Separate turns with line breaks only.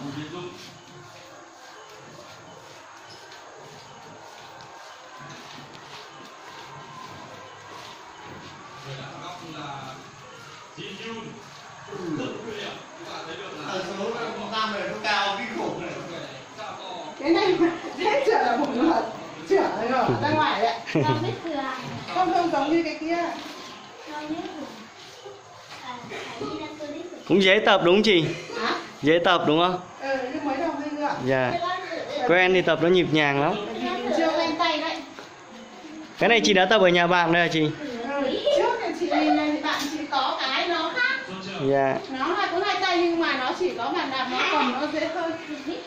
Cái này thế chữa là một lần chữa rồi ra ngoài đấy. Không giống như cái kia.
Cũng dễ tập đúng không chị?
Hả?
Dễ tập đúng không?
Nhưng mấy đồng thôi ạ.
Dạ. Quen thì tập nó nhịp nhàng lắm.
Chưa quen tay đấy.
Cái này chị đã tập ở nhà bạn đây hả chị?
Trước thì chị bạn chị có cái nó khác.
Dạ.
Nó là cũng hai tay nhưng mà nó chỉ có bàn đạp nó còn nó dễ hơn.